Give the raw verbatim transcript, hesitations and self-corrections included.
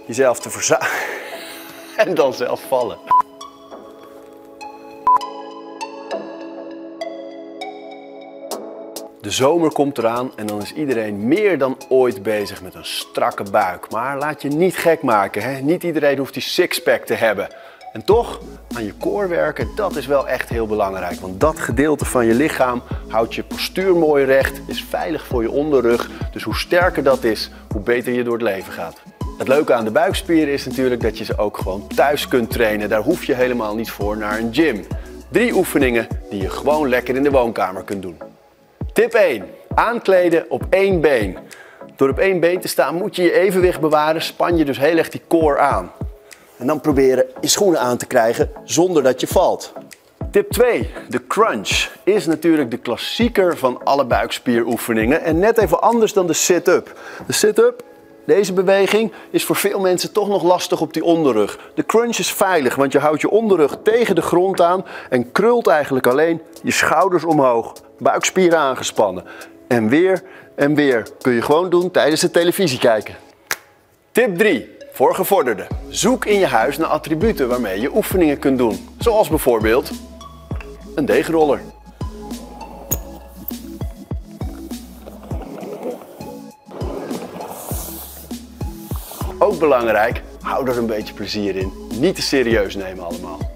jezelf te verzamelen en dan zelf vallen. De zomer komt eraan en dan is iedereen meer dan ooit bezig met een strakke buik. Maar laat je niet gek maken, hè? Niet iedereen hoeft die sixpack te hebben. En toch, aan je core werken, dat is wel echt heel belangrijk. Want dat gedeelte van je lichaam houdt je postuur mooi recht, is veilig voor je onderrug. Dus hoe sterker dat is, hoe beter je door het leven gaat. Het leuke aan de buikspieren is natuurlijk dat je ze ook gewoon thuis kunt trainen. Daar hoef je helemaal niet voor naar een gym. Drie oefeningen die je gewoon lekker in de woonkamer kunt doen. Tip één. Aankleden op één been. Door op één been te staan moet je je evenwicht bewaren, span je dus heel erg die core aan. En dan proberen je schoenen aan te krijgen zonder dat je valt. Tip twee. De crunch is natuurlijk de klassieker van alle buikspieroefeningen en net even anders dan de sit-up. De sit-up, deze beweging, is voor veel mensen toch nog lastig op die onderrug. De crunch is veilig, want je houdt je onderrug tegen de grond aan en krult eigenlijk alleen je schouders omhoog, buikspieren aangespannen. En weer en weer kun je gewoon doen tijdens het televisie kijken. Tip drie. Voor gevorderden. Zoek in je huis naar attributen waarmee je oefeningen kunt doen. Zoals bijvoorbeeld een deegroller. Ook belangrijk, hou er een beetje plezier in. Niet te serieus nemen allemaal.